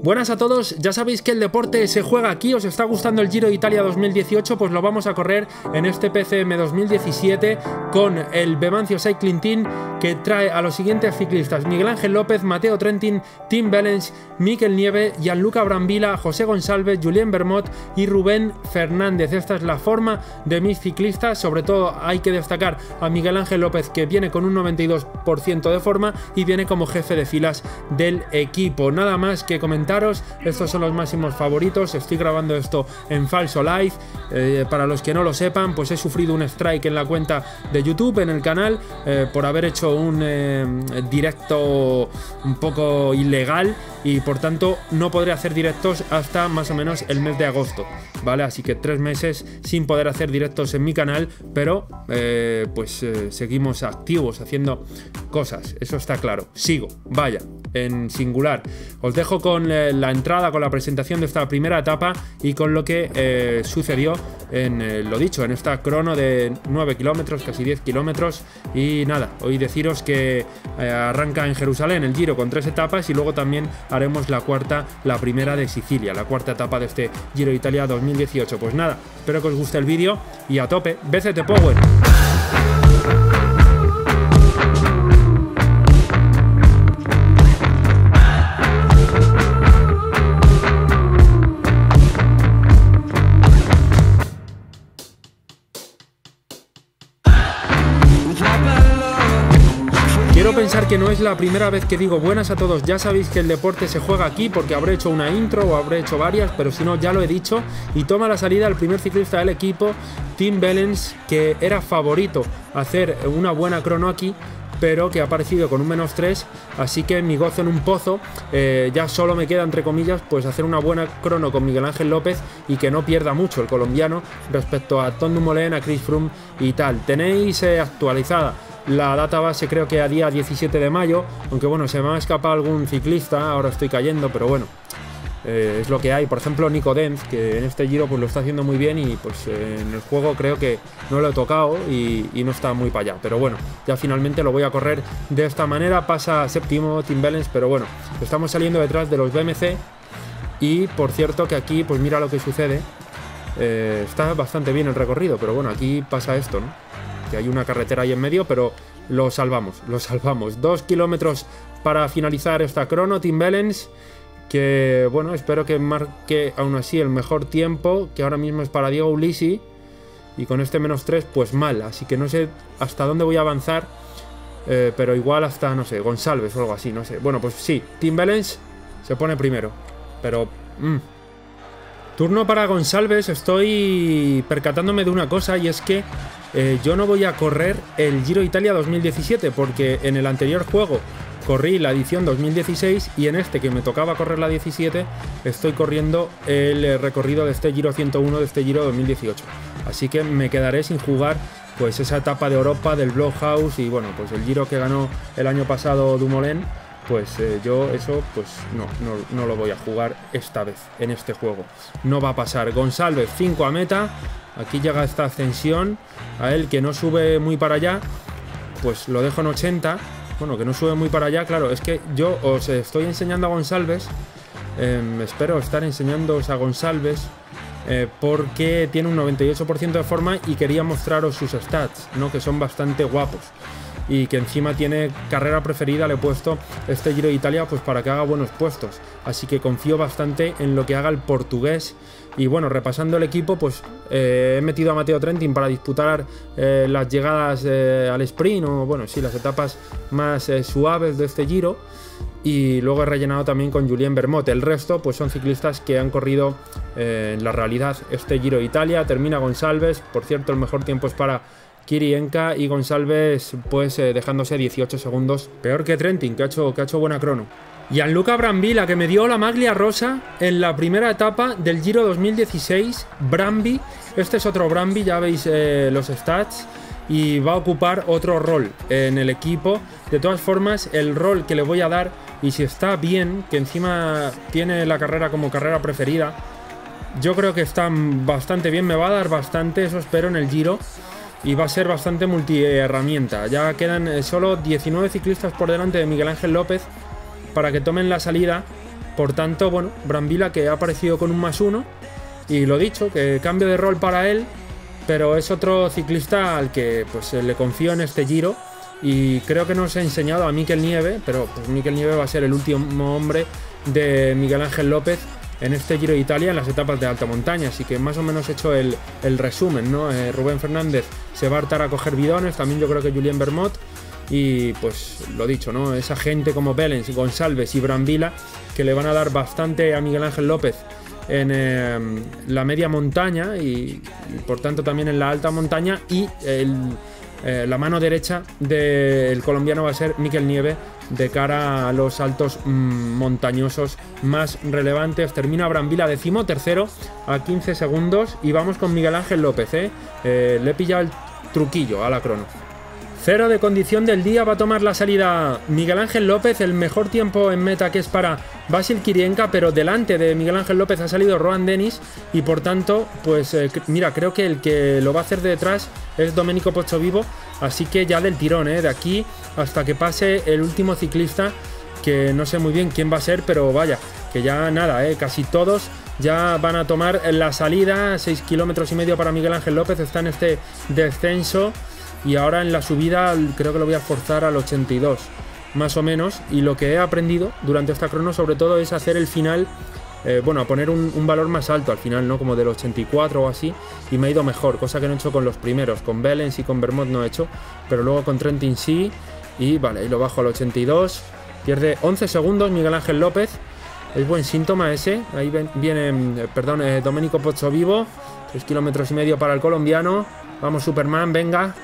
Buenas a todos, ya sabéis que el deporte se juega aquí. ¿Os está gustando el Giro de Italia 2018? Pues lo vamos a correr en este PCM 2017 con el Vemancio Cycling Team, que trae a los siguientes ciclistas: Miguel Ángel López, Matteo Trentin, Tim Wellens, Mikel Nieve, Gianluca Brambilla, José Gonçalves, Julien Vermont y Rubén Fernández. Esta es la forma de mis ciclistas. Sobre todo hay que destacar a Miguel Ángel López, que viene con un 92% de forma y viene como jefe de filas del equipo. Nada más que comentar. Estos son los máximos favoritos. Estoy grabando esto en falso live. Para los que no lo sepan, pues he sufrido un strike en la cuenta de YouTube, en el canal, por haber hecho un directo un poco ilegal, y por tanto no podré hacer directos hasta más o menos el mes de agosto, ¿vale? Así que 3 meses sin poder hacer directos en mi canal, pero seguimos activos haciendo cosas, eso está claro. Sigo, vaya, en singular. Os dejo con la entrada, con la presentación de esta primera etapa y con lo que sucedió en, lo dicho, en esta crono de 9 kilómetros, casi 10 kilómetros. Y nada, hoy deciros que arranca en Jerusalén el Giro con 3 etapas, y luego también haremos la cuarta, la primera de Sicilia, la cuarta etapa de este Giro de Italia 2018. Pues nada, espero que os guste el vídeo y a tope, BCT Power. Quiero pensar que no es la primera vez que digo buenas a todos. Ya sabéis que el deporte se juega aquí, porque habré hecho una intro o habré hecho varias, pero si no ya lo he dicho. Y toma la salida el primer ciclista del equipo, Tim Wellens, que era favorito a hacer una buena crono aquí, pero que ha aparecido con un -3, así que mi gozo en un pozo. Ya solo me queda, entre comillas, pues hacer una buena crono con Miguel Ángel López y que no pierda mucho el colombiano respecto a Tom Dumoulin, a Chris Froome y tal. Tenéis actualizada la data base, creo que a día 17 de mayo, aunque bueno, se me ha escapado algún ciclista, ahora estoy cayendo, pero bueno, es lo que hay. Por ejemplo, Nico Denz, que en este Giro pues lo está haciendo muy bien, y pues en el juego creo que no lo he tocado y no está muy para allá, pero bueno, ya finalmente lo voy a correr de esta manera. Pasa séptimo Tim Wellens, pero bueno, estamos saliendo detrás de los BMC. Y por cierto que aquí, pues mira lo que sucede, está bastante bien el recorrido, pero bueno, aquí pasa esto, ¿no? Que hay una carretera ahí en medio, pero lo salvamos, lo salvamos. 2 kilómetros para finalizar esta crono. Tim Wellens, que bueno, espero que marque aún así el mejor tiempo, que ahora mismo es para Diego Ulissi, y con este -3 pues mal, así que no sé hasta dónde voy a avanzar, pero igual hasta, no sé, Gonçalves o algo así, no sé. Bueno, pues sí, Tim Wellens se pone primero, pero turno para Gonçalves. Estoy percatándome de una cosa, y es que yo no voy a correr el Giro de Italia 2017, porque en el anterior juego corrí la edición 2016 y en este, que me tocaba correr la 17, estoy corriendo el recorrido de este Giro 101 de este Giro 2018. Así que me quedaré sin jugar pues esa etapa de Europa del Blockhouse y bueno, pues el Giro que ganó el año pasado Dumoulin. Pues yo eso pues no lo voy a jugar esta vez, en este juego. No va a pasar. Gonçalves 5 a meta. Aquí llega esta ascensión. A él, que no sube muy para allá, pues lo dejo en 80. Bueno, que no sube muy para allá, claro. Es que yo os estoy enseñando a Gonçalves. Espero estar enseñándoos a Gonçalves, porque tiene un 98% de forma, y quería mostraros sus stats, ¿no? Que son bastante guapos. Y que encima tiene carrera preferida. Le he puesto este Giro de Italia pues para que haga buenos puestos, así que confío bastante en lo que haga el portugués. Y bueno, repasando el equipo, pues he metido a Matteo Trentin para disputar las llegadas al sprint, o bueno, sí, las etapas más suaves de este Giro, y luego he rellenado también con Julien Vermont. El resto pues son ciclistas que han corrido en la realidad este Giro de Italia. Termina Gonçalves, por cierto el mejor tiempo es para Kirienka, y Gonçalves pues dejándose 18 segundos peor que Trentin, que ha hecho buena crono. Gianluca Brambilla, que me dio la maglia rosa en la primera etapa del Giro 2016. Brambi, este es otro Brambi, ya veis los stats, y va a ocupar otro rol en el equipo. De todas formas, el rol que le voy a dar, y si está bien, que encima tiene la carrera como carrera preferida, yo creo que está bastante bien, me va a dar bastante, eso espero en el Giro. y va a ser bastante multiherramienta. Ya quedan solo 19 ciclistas por delante de Miguel Ángel López para que tomen la salida Por tanto, bueno, Brambilla que ha aparecido con un +1 y lo dicho, que cambio de rol para él, pero es otro ciclista al que pues le confío en este Giro y creo que nos ha enseñado a Mikel Nieve, pero pues Mikel Nieve va a ser el último hombre de Miguel Ángel López en este Giro de Italia en las etapas de alta montaña, así que más o menos he hecho el resumen, ¿no? Rubén Fernández se va a hartar a coger bidones, también yo creo que Julien Vermont, y pues lo dicho, ¿no? Esa gente como Belens, Gonçalves y Brambilla que le van a dar bastante a Miguel Ángel López en la media montaña y por tanto también en la alta montaña, y la mano derecha del colombiano va a ser Mikel Nieve de cara a los altos montañosos más relevantes. Termina Brambilla 13º a 15 segundos y vamos con Miguel Ángel López, le he pillado el truquillo a la crono. Cero de condición del día, va a tomar la salida Miguel Ángel López, el mejor tiempo en meta que es para Basil Kirienka, pero delante de Miguel Ángel López ha salido Rohan Dennis y por tanto, pues mira, creo que el que lo va a hacer de detrás es Domenico Pozzovivo, así que ya del tirón, de aquí hasta que pase el último ciclista, que no sé muy bien quién va a ser, pero vaya, que ya nada, casi todos ya van a tomar la salida. 6,5 kilómetros para Miguel Ángel López, está en este descenso. Y ahora en la subida creo que lo voy a forzar al 82, más o menos. Y lo que he aprendido durante esta crono sobre todo es hacer el final, bueno, a poner un valor más alto al final, ¿no? Como del 84 o así. Y me ha ido mejor, cosa que no he hecho con los primeros. Con Belens y con Vermont no he hecho. Pero luego con Trentin sí. Y vale, ahí lo bajo al 82. Pierde 11 segundos Miguel Ángel López. Es buen síntoma ese. Ahí viene, Domenico Pozzovivo. 3,5 kilómetros para el colombiano. Vamos Superman, venga.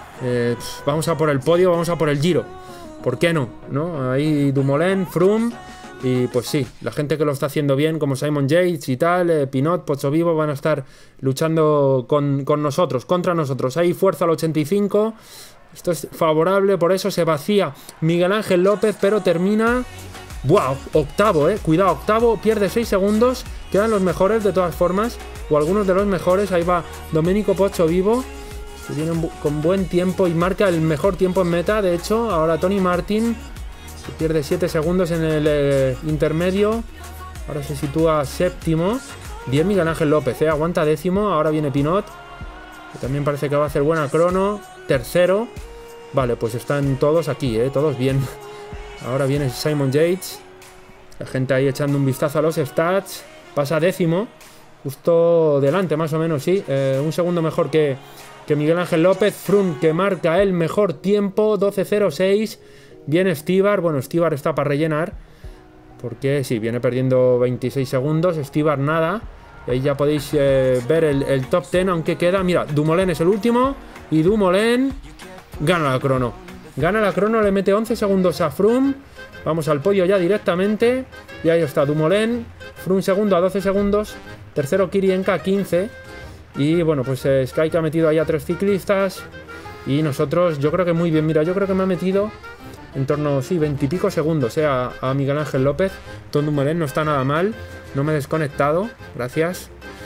Vamos a por el podio, vamos a por el Giro. ¿Por qué no? Ahí Dumoulin, Froome. Y pues sí, la gente que lo está haciendo bien, como Simon Yates y tal, Pinot, Pozzovivo, van a estar luchando con nosotros, contra nosotros. Ahí fuerza al 85. Esto es favorable, por eso se vacía Miguel Ángel López, pero termina... ¡Wow! Octavo, cuidado, octavo, pierde 6 segundos. Quedan los mejores de todas formas, o algunos de los mejores. Ahí va Domenico Pozzovivo, que viene con buen tiempo y marca el mejor tiempo en meta. De hecho, ahora Tony Martin, que pierde 7 segundos en el intermedio. Ahora se sitúa séptimo. Bien Miguel Ángel López, aguanta décimo. Ahora viene Pinot, que también parece que va a hacer buena crono. Tercero. Vale, pues están todos aquí, todos bien. Ahora viene Simon Yates. La gente ahí echando un vistazo a los stats. Pasa décimo. Justo delante, más o menos, sí. Un segundo mejor que Miguel Ángel López. Froome, que marca el mejor tiempo. 12.06. Viene Stibar. Bueno, Stibar está para rellenar, porque sí, viene perdiendo 26 segundos. Stibar nada. Y ahí ya podéis ver el top 10, aunque queda... Mira, Dumoulin es el último. Y Dumoulin gana la crono. Gana la crono, le mete 11 segundos a Froome. Vamos al podio ya directamente. Y ahí está Dumoulin. Froome segundo a 12 segundos. Tercero Kirienka a 15. Y bueno, pues Sky que ha metido ahí a 3 ciclistas. Y nosotros, yo creo que muy bien. Mira, yo creo que me ha metido en torno, sí, 20 y pico segundos a Miguel Ángel López. Tom Dumoulin no está nada mal. No me he desconectado, gracias.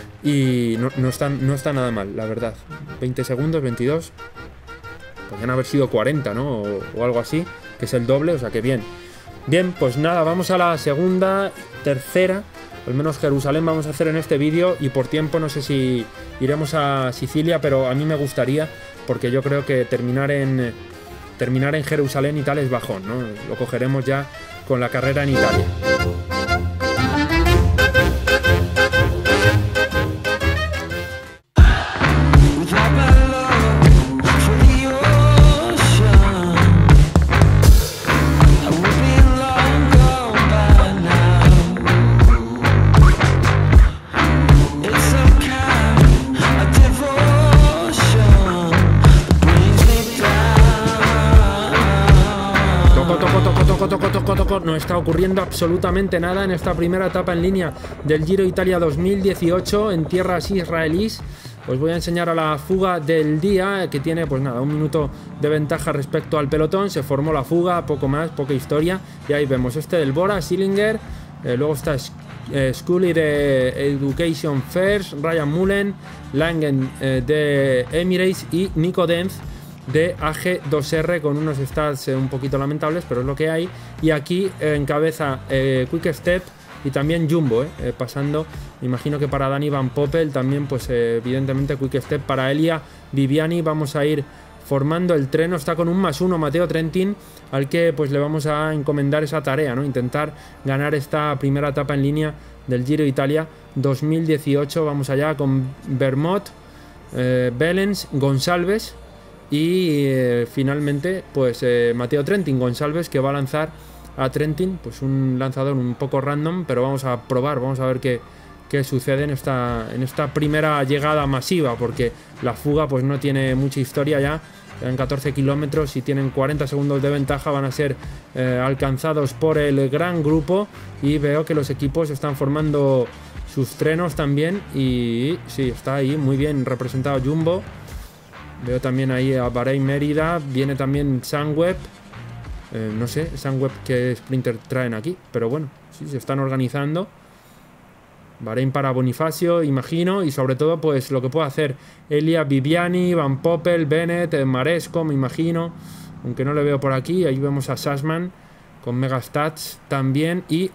Y no está nada mal, la verdad. 20 segundos, 22. Podrían haber sido 40, ¿no? O algo así, que es el doble, o sea que bien. Bien, pues nada, vamos a la segunda, tercera, al menos Jerusalén vamos a hacer en este vídeo. Y por tiempo no sé si iremos a Sicilia, pero a mí me gustaría, porque yo creo que terminar en Jerusalén y tal es bajón, ¿no? Lo cogeremos ya con la carrera en Italia. No está ocurriendo absolutamente nada en esta primera etapa en línea del Giro Italia 2018 en tierras israelíes. Os voy a enseñar a la fuga del día, que tiene pues nada, 1 minuto de ventaja respecto al pelotón. Se formó la fuga, poco más, poca historia. Y ahí vemos del Bora, Sillinger, luego está Scully de Education First, Ryan Mullen, Langen de Emirates y Nico Denz de AG2R, con unos stats un poquito lamentables, pero es lo que hay. Y aquí encabeza Quick Step y también Jumbo, pasando, imagino que para Dani Van Poppel también, pues evidentemente Quick Step para Elia Viviani. Vamos a ir formando el tren. Está con un +1 Matteo Trentin, al que pues le vamos a encomendar esa tarea, ¿no? Intentar ganar esta primera etapa en línea del Giro de Italia 2018. Vamos allá con Vermont, Belens, Gonçalves y finalmente pues Matteo Trentin. Gonçalves, que va a lanzar a Trentin, pues un lanzador un poco random, pero vamos a probar, vamos a ver qué sucede en esta primera llegada masiva, porque la fuga pues no tiene mucha historia ya. En 14 kilómetros y tienen 40 segundos de ventaja, van a ser alcanzados por el gran grupo, y veo que los equipos están formando sus trenos también, y sí, está ahí muy bien representado Jumbo. Veo también ahí a Bahrein Mérida, viene también Sunweb, no sé Sunweb qué sprinter traen aquí, pero bueno, sí, se están organizando. Bahrein para Bonifacio, imagino, y sobre todo pues lo que puede hacer Elia Viviani, Van Poppel, Bennett, Maresco, me imagino, aunque no le veo por aquí. Ahí vemos a Sassman con Megastats también, y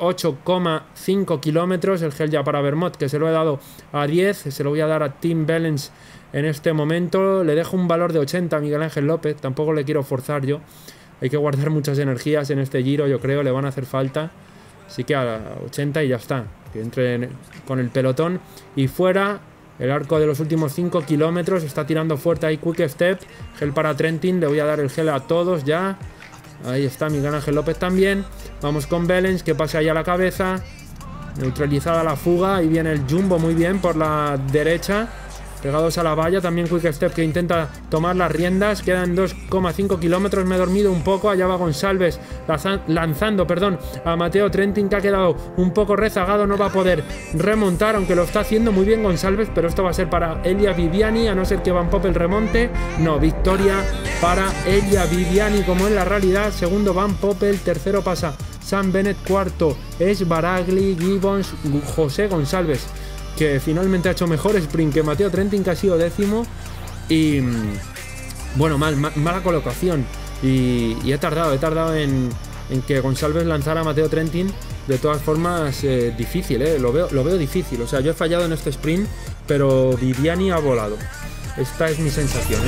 8,5 kilómetros el gel ya para Vermont, que se lo he dado a 10, se lo voy a dar a Tim Belens en este momento. Le dejo un valor de 80 a Miguel Ángel López, tampoco le quiero forzar yo, hay que guardar muchas energías en este Giro, yo creo, le van a hacer falta. Así que a 80 y ya está. Que entre con el pelotón y fuera. El arco de los últimos 5 kilómetros. Está tirando fuerte ahí Quick Step. Gel para Trentin. Le voy a dar el gel a todos ya. Ahí está Miguel Ángel López también. Vamos con Belens, que pase ahí a la cabeza. Neutralizada la fuga. Ahí viene el Jumbo muy bien por la derecha, pegados a la valla. También Quick Step, que intenta tomar las riendas. Quedan 2,5 kilómetros. Me he dormido un poco. Allá va Gonçalves lanzando, a Matteo Trentin, que ha quedado un poco rezagado. No va a poder remontar, aunque lo está haciendo muy bien Gonçalves, pero esto va a ser para Elia Viviani, a no ser que Van Poppel remonte. No, victoria para Elia Viviani, como en la realidad. Segundo Van Poppel, tercero pasa Sam Bennett, cuarto es Baragli, Gibbons, José Gonçalves, que finalmente ha hecho mejor sprint que Matteo Trentin, que ha sido décimo. Y bueno, mala colocación, y he tardado en que Gonçalves lanzara a Matteo Trentin. De todas formas, difícil, lo veo difícil. O sea, yo he fallado en este sprint, pero Viviani ha volado. Esta es mi sensación,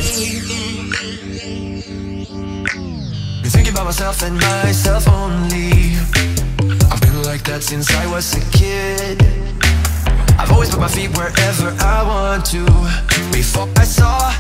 I've always put my feet wherever I want to. Before I saw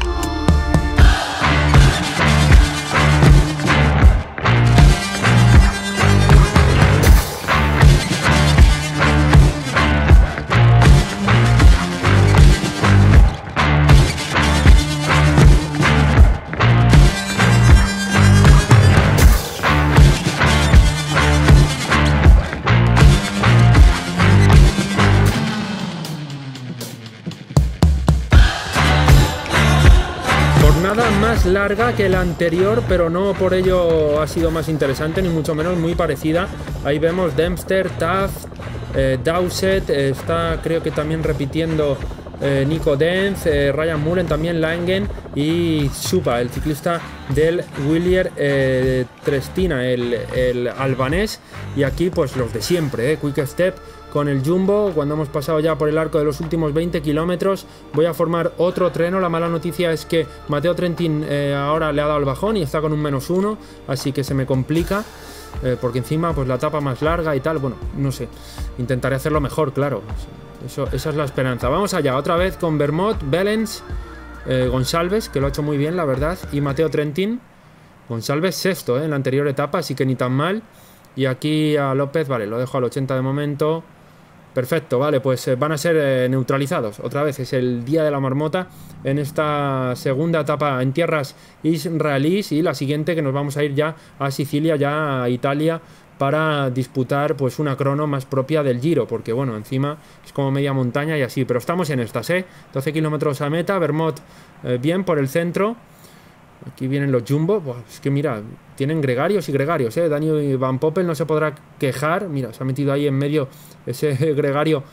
más larga que la anterior, pero no por ello ha sido más interesante, ni mucho menos, muy parecida. Ahí vemos Dempster, Taft, Dowsett, está creo que también repitiendo Nico Denz, Ryan Mullen, también Langen y Supa, el ciclista del Willier Trestina, el albanés. Y aquí pues los de siempre, Quick Step con el Jumbo. Cuando hemos pasado ya por el arco de los últimos 20 kilómetros, voy a formar otro treno. La mala noticia es que Matteo Trentin ahora le ha dado el bajón y está con un -1, así que se me complica, porque encima pues la etapa más larga y tal. Bueno, no sé, intentaré hacerlo mejor, claro. Esa es la esperanza. Vamos allá, otra vez con Vermont, Belens, Gonçalves, que lo ha hecho muy bien, la verdad, y Matteo Trentin. Gonçalves sexto en la anterior etapa, así que ni tan mal. Y aquí a López, vale, lo dejo al 80 de momento. Perfecto, vale, pues van a ser neutralizados. Otra vez es el día de la marmota en esta segunda etapa en tierras israelíes, y la siguiente que nos vamos a ir ya a Sicilia, ya a Italia, para disputar pues una crono más propia del Giro, porque bueno, encima es como media montaña y así, pero estamos en estas, 12 kilómetros a meta. Vermont bien por el centro. Aquí vienen los Jumbo. Buah, es que mira, tienen gregarios y gregarios, Dani Van Poppel no se podrá quejar. Mira, se ha metido ahí en medio ese gregario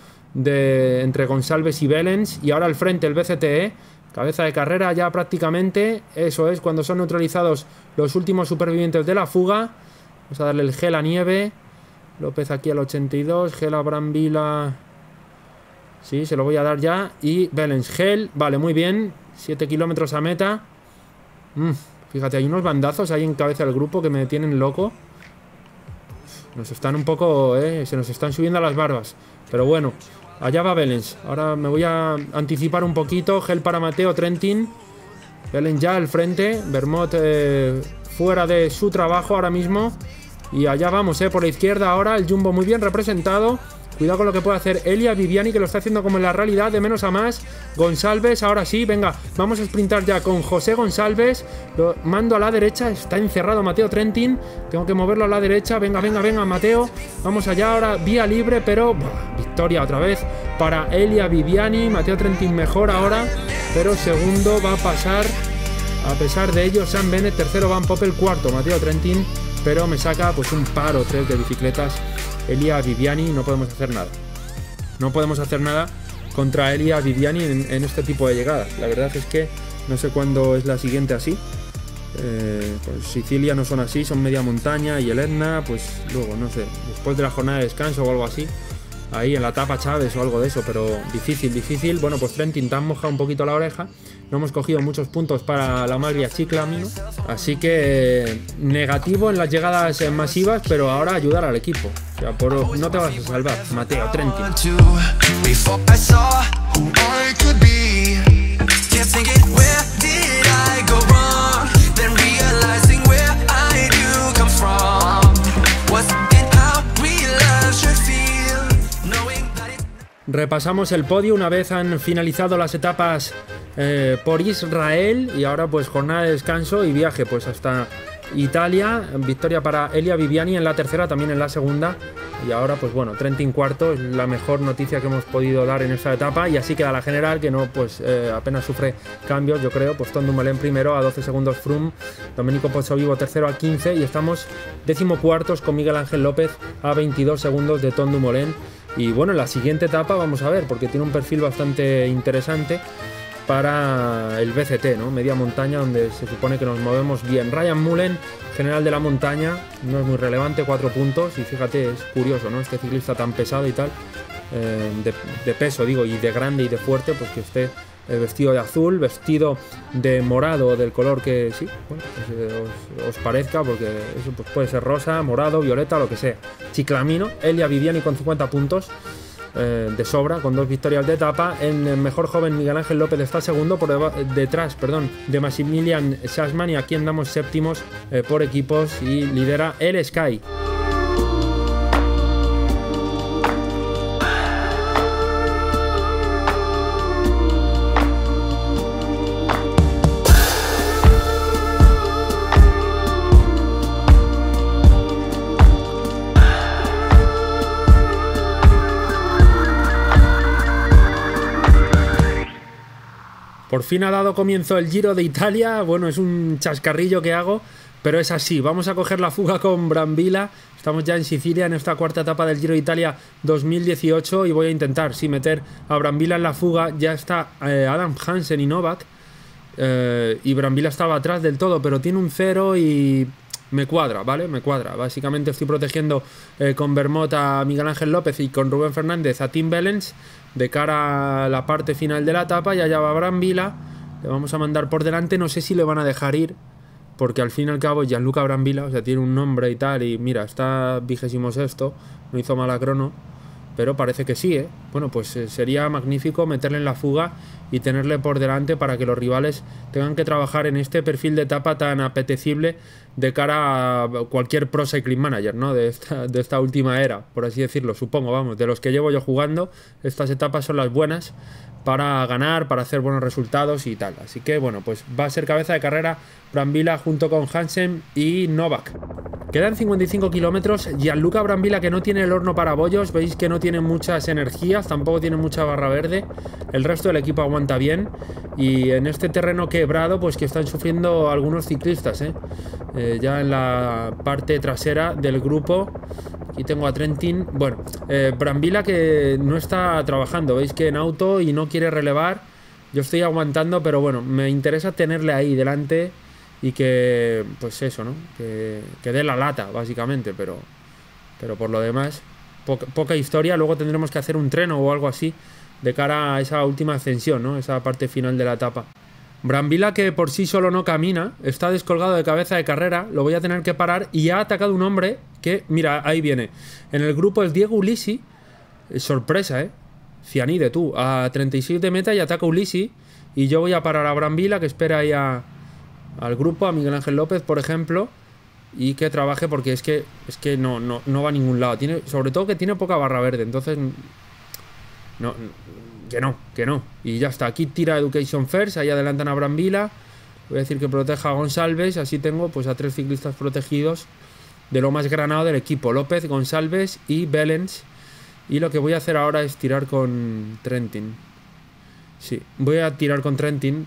entre Gonçalves y Belens. Y ahora al frente el BCT, cabeza de carrera ya prácticamente. Eso es, cuando son neutralizados los últimos supervivientes de la fuga. Vamos a darle el gel a nieve. López aquí al 82. Gel a Brambila. Sí, se lo voy a dar ya. Y Belens, Gel, vale, muy bien. 7 kilómetros a meta. Fíjate, hay unos bandazos ahí en cabeza del grupo que me tienen loco. Nos están un poco, se nos están subiendo a las barbas. Pero bueno, allá va Belens. Ahora me voy a anticipar un poquito. Gel para Mateo Trentin. Belens ya al frente. Vermont fuera de su trabajo ahora mismo. Y allá vamos, por la izquierda ahora. El Jumbo muy bien representado. Cuidado con lo que puede hacer Elia Viviani, que lo está haciendo como en la realidad, de menos a más. Gonçalves, ahora sí, venga, vamos a sprintar ya con José Gonçalves. Lo mando a la derecha, está encerrado Mateo Trentin. Tengo que moverlo a la derecha, venga, venga, venga, Mateo. Vamos allá ahora, vía libre, pero victoria otra vez para Elia Viviani. Mateo Trentin mejor ahora, pero segundo va a pasar, a pesar de ello, Sam Bennett. Tercero Van Poppel, cuarto Mateo Trentin, pero me saca pues un par o tres de bicicletas Elia Viviani. No podemos hacer nada. No podemos hacer nada contra Elia Viviani en este tipo de llegadas. La verdad es que no sé cuándo es la siguiente así. Pues Sicilia no son así, son media montaña, y el Etna, pues luego, no sé, después de la jornada de descanso o algo así. Ahí en la etapa Chávez o algo de eso, pero difícil, difícil. Bueno, pues Trentin te han mojado un poquito la oreja. No hemos cogido muchos puntos para la Maglia Ciclamino. Así que negativo en las llegadas masivas, pero ahora ayudar al equipo. O sea, no te vas a salvar, Mateo Trentin. Repasamos el podio una vez han finalizado las etapas por Israel, y ahora pues jornada de descanso y viaje pues hasta Italia. Victoria para Elia Viviani en la tercera, también en la segunda, y ahora pues bueno, Trentin cuarto. Es la mejor noticia que hemos podido dar en esta etapa, y así queda la general, que no pues apenas sufre cambios, yo creo. Pues Tom Dumoulin primero a 12 segundos Froome, Domenico Pozzovivo tercero a 15, y estamos 14º con Miguel Ángel López a 22 segundos de Tom Dumoulin. Y bueno, en la siguiente etapa vamos a ver, porque tiene un perfil bastante interesante para el BCT, ¿no? Media montaña, donde se supone que nos movemos bien. Ryan Mullen, general de la montaña, no es muy relevante, 4 puntos. Y fíjate, es curioso, ¿no? Este ciclista tan pesado y tal, de peso, digo, y de grande y de fuerte, pues que esté vestido de azul, vestido de morado, del color que sí, bueno, pues, os parezca, porque eso pues puede ser rosa, morado, violeta, lo que sea. Ciclamino, Elia Viviani con 50 puntos de sobra, con 2 victorias de etapa. En el mejor joven, Miguel Ángel López está segundo, por detrás, de Maximilian Schachmann, y aquí andamos séptimos por equipos, y lidera el Sky. Por fin ha dado comienzo el Giro de Italia. Bueno, es un chascarrillo que hago, pero es así. Vamos a coger la fuga con Brambilla. Estamos ya en Sicilia, en esta cuarta etapa del Giro de Italia 2018, y voy a intentar, sí, meter a Brambilla en la fuga. Ya está Adam Hansen y Novak, y Brambilla estaba atrás del todo, pero tiene un 0 y me cuadra, ¿vale? Me cuadra. Básicamente estoy protegiendo con Vermont a Miguel Ángel López, y con Rubén Fernández a Tim Belens, de cara a la parte final de la etapa. Y allá va Brambilla, le vamos a mandar por delante. No sé si le van a dejar ir, porque al fin y al cabo Gianluca Brambilla, o sea, tiene un nombre y tal, y mira, está 26º, no hizo mala crono, pero parece que sí, ¿eh? Bueno, pues sería magnífico meterle en la fuga y tenerle por delante, para que los rivales tengan que trabajar en este perfil de etapa tan apetecible de cara a cualquier Pro Cycling Manager, ¿no? De esta última era, por así decirlo, supongo, vamos, de los que llevo yo jugando. Estas etapas son las buenas para ganar, para hacer buenos resultados y tal. Así que bueno, pues va a ser cabeza de carrera Brambilla junto con Hansen y Novak. Quedan 55 kilómetros. Gianluca Brambilla, que no tiene el horno para bollos, veis que no tiene muchas energías, tampoco tiene mucha barra verde. El resto del equipo aguanta bien, y en este terreno quebrado pues que están sufriendo algunos ciclistas, ya en la parte trasera del grupo. Aquí tengo a Trentin. Bueno, Brambilla, que no está trabajando, veis que en auto, y no quiere relevar. Yo estoy aguantando, pero bueno, me interesa tenerle ahí delante y que, pues eso, ¿no? Que dé la lata, básicamente, pero Pero por lo demás, poca historia. Luego tendremos que hacer un tren o algo así de cara a esa última ascensión, ¿no? Esa parte final de la etapa. Brambilla, que por sí solo no camina, está descolgado de cabeza de carrera, lo voy a tener que parar y ha atacado un hombre que, mira, ahí viene. En el grupo es Diego Ulisi, sorpresa, Cianide, tú, a 36 de meta y ataca Ulisi y yo voy a parar a Brambilla, que espera ahí al grupo, a Miguel Ángel López, por ejemplo, y que trabaje porque es que no va a ningún lado. Sobre todo que tiene poca barra verde, entonces... Que no. Y ya está. Aquí tira Education First. Ahí adelantan a Brambilla. Voy a decir que proteja a Gonçalves. Así tengo pues a 3 ciclistas protegidos de lo más granado del equipo. López, Gonçalves y Belens. Y lo que voy a hacer ahora es tirar con Trentin. Sí, voy a tirar con Trentin.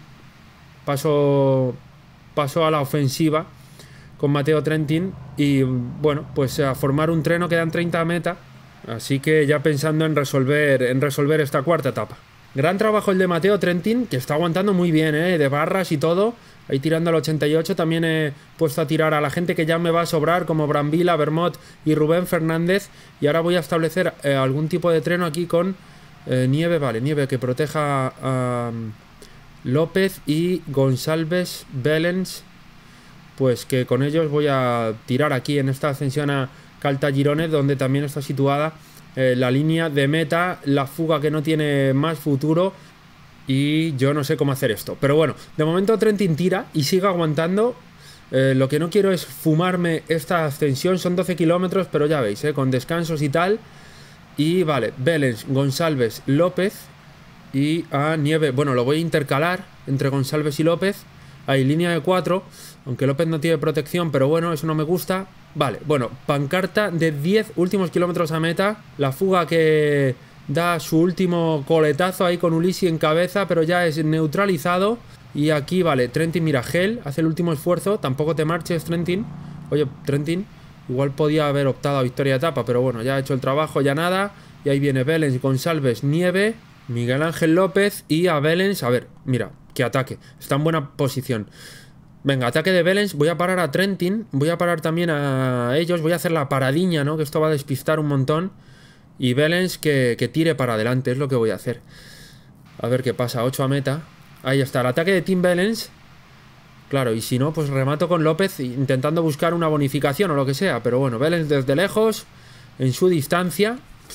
Paso a la ofensiva con Matteo Trentin. Y bueno, pues a formar un treno. Quedan 30 a meta. Así que ya pensando en resolver esta cuarta etapa. Gran trabajo el de Matteo Trentin, que está aguantando muy bien, de barras y todo. Ahí tirando al 88. También he puesto a tirar a la gente que ya me va a sobrar, como Brambilla, Vermont y Rubén Fernández. Y ahora voy a establecer algún tipo de treno aquí con Nieve. Vale, Nieve que proteja a López y Gonçalves, Belens. Pues que con ellos voy a tirar aquí en esta ascensión a Caltagirone, donde también está situada la línea de meta, la fuga que no tiene más futuro. Y yo no sé cómo hacer esto, pero bueno, de momento Trentin tira y sigue aguantando. Lo que no quiero es fumarme esta ascensión. Son 12 kilómetros, pero ya veis, con descansos y tal. Y vale, Belens, Gonçalves, López y a Nieve. Bueno, lo voy a intercalar entre Gonçalves y López. Hay línea de 4, aunque López no tiene protección, pero bueno, eso no me gusta. Vale, bueno, pancarta de 10 últimos kilómetros a meta. La fuga que da su último coletazo ahí con Ulisi en cabeza, pero ya es neutralizado. Y aquí, vale, Trentin, mira, Gel hace el último esfuerzo. Tampoco te marches, Trentin. Oye, Trentin, igual podía haber optado a victoria de etapa, pero bueno, ya ha hecho el trabajo, ya nada. Y ahí viene Belens, Gonçalves, Nieve, Miguel Ángel López y a Belens. A ver, mira, que ataque. Está en buena posición. Venga, ataque de Belens. Voy a parar a Trentin. Voy a parar también a ellos. Voy a hacer la paradiña, ¿no? Que esto va a despistar un montón. Y Belens que tire para adelante. Es lo que voy a hacer. A ver qué pasa. 8 a meta. Ahí está. El ataque de Tim Belens. Claro, y si no, pues remato con López intentando buscar una bonificación o lo que sea. Pero bueno, Belens desde lejos. En su distancia.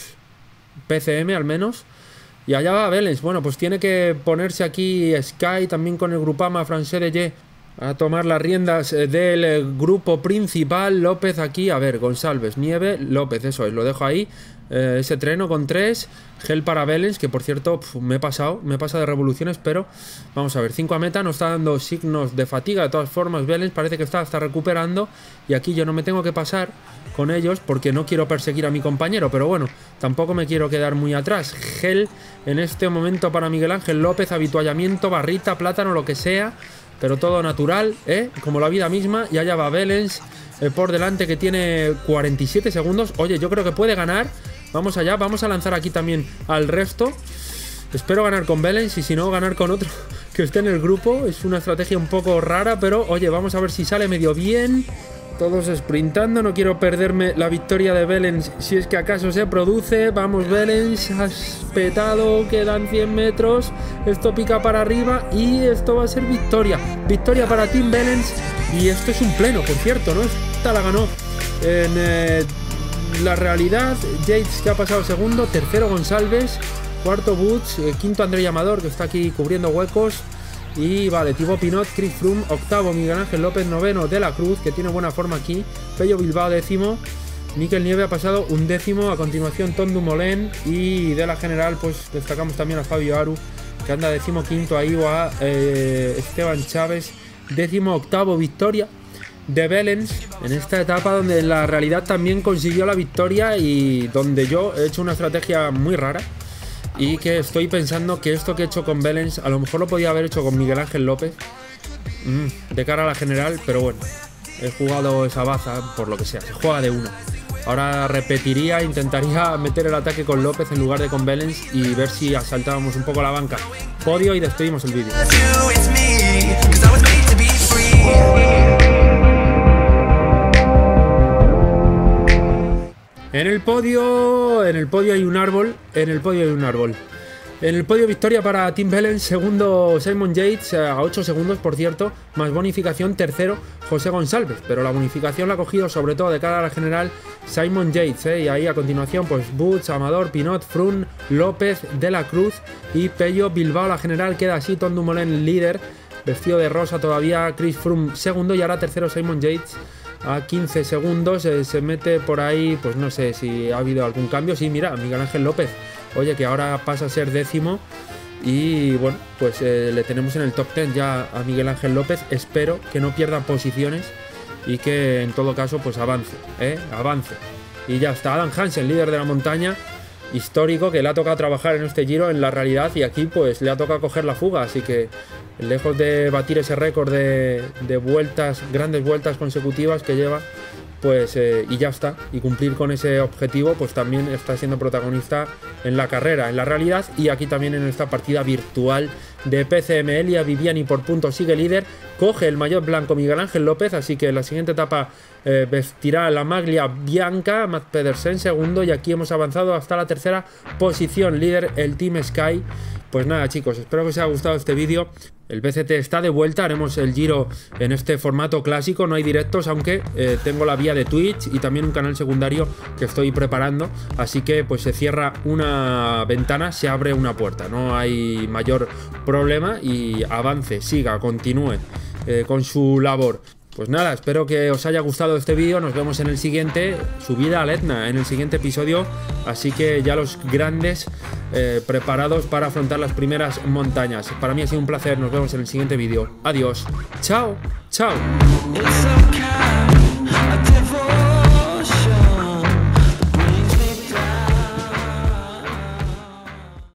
PCM al menos. Y allá va Belens. Bueno, pues tiene que ponerse aquí Sky también con el Groupama Français de Ye a tomar las riendas del grupo principal. López aquí, a ver, Gonçalves, Nieve, López, eso es, lo dejo ahí. Ese treno con 3, Gel para Belens, que por cierto me he pasado de revoluciones, pero vamos a ver, 5 a meta, no está dando signos de fatiga. De todas formas, Belens parece que está recuperando. Y aquí yo no me tengo que pasar con ellos porque no quiero perseguir a mi compañero, pero bueno, tampoco me quiero quedar muy atrás. Gel en este momento para Miguel Ángel López, habituallamiento, barrita, plátano, lo que sea, pero todo natural, como la vida misma. Y allá va Belens por delante, que tiene 47 segundos. Oye, yo creo que puede ganar. Vamos allá, vamos a lanzar aquí también al resto. Espero ganar con Belens y si no, ganar con otro que esté en el grupo. Es una estrategia un poco rara, pero oye, vamos a ver si sale medio bien. Todos sprintando, no quiero perderme la victoria de Belens si es que acaso se produce. Vamos Belens, has petado, quedan 100 metros. Esto pica para arriba y esto va a ser victoria. Victoria para Tim Belens. Y esto es un pleno, por cierto, ¿no? Esta la ganó en la realidad Yates, que ha pasado segundo. Tercero Gonçalves, cuarto Woods, quinto André Amador, que está aquí cubriendo huecos. Y vale, Thibaut Pinot, Chris Froome, octavo Miguel Ángel López, noveno De la Cruz, que tiene buena forma aquí. Pello Bilbao, décimo. Mikel Nieve ha pasado un décimo. A continuación Tom Dumoulin. Y de la general pues destacamos también a Fabio Aru, que anda decimoquinto ahí, o a Esteban Chávez, décimo octavo. Victoria de Belens en esta etapa donde en la realidad también consiguió la victoria y donde yo he hecho una estrategia muy rara. Y que estoy pensando que esto que he hecho con Belens a lo mejor lo podía haber hecho con Miguel Ángel López de cara a la general, pero bueno, he jugado esa baza por lo que sea, se juega de una. Ahora repetiría, intentaría meter el ataque con López en lugar de con Belens y ver si asaltábamos un poco la banca. Podio y despedimos el vídeo. En el podio hay un árbol. En el podio victoria para Tim Bellen, segundo Simon Yates a 8 segundos, por cierto, más bonificación, tercero José González, pero la bonificación la ha cogido sobre todo de cara a la general Simon Yates, y ahí a continuación pues Boots, Amador, Pinot, Froome, López, De la Cruz y Pello. Bilbao la general queda así, Tom Dumoulin líder, vestido de rosa todavía, Chris Froome segundo y ahora tercero Simon Yates a 15 segundos, se mete por ahí, pues no sé si ha habido algún cambio. Sí, mira, Miguel Ángel López, oye, que ahora pasa a ser décimo y bueno, pues le tenemos en el top 10 ya a Miguel Ángel López. Espero que no pierda posiciones y que en todo caso pues avance. Y ya está, Adam Hansen, líder de la montaña, histórico, que le ha tocado trabajar en este Giro en la realidad y aquí pues le ha tocado coger la fuga, así que lejos de batir ese récord de vueltas, grandes vueltas consecutivas que lleva, pues y ya está, y cumplir con ese objetivo, pues también está siendo protagonista en la carrera, en la realidad y aquí también en esta partida virtual de PCM. Elia Viviani por puntos sigue líder, coge el maillot blanco Miguel Ángel López, así que en la siguiente etapa vestirá la maglia bianca Matt Pedersen segundo y aquí hemos avanzado hasta la tercera posición, líder el Team Sky. Pues nada chicos, espero que os haya gustado este vídeo. El BCT está de vuelta, haremos el Giro en este formato clásico, no hay directos, aunque tengo la vía de Twitch y también un canal secundario que estoy preparando, así que pues se cierra una ventana, se abre una puerta, no hay mayor problema y avance, siga, continúe con su labor. Pues nada, espero que os haya gustado este vídeo, nos vemos en el siguiente, subida al Etna, en el siguiente episodio, así que ya los grandes preparados para afrontar las primeras montañas. Para mí ha sido un placer, nos vemos en el siguiente vídeo. Adiós, chao, chao.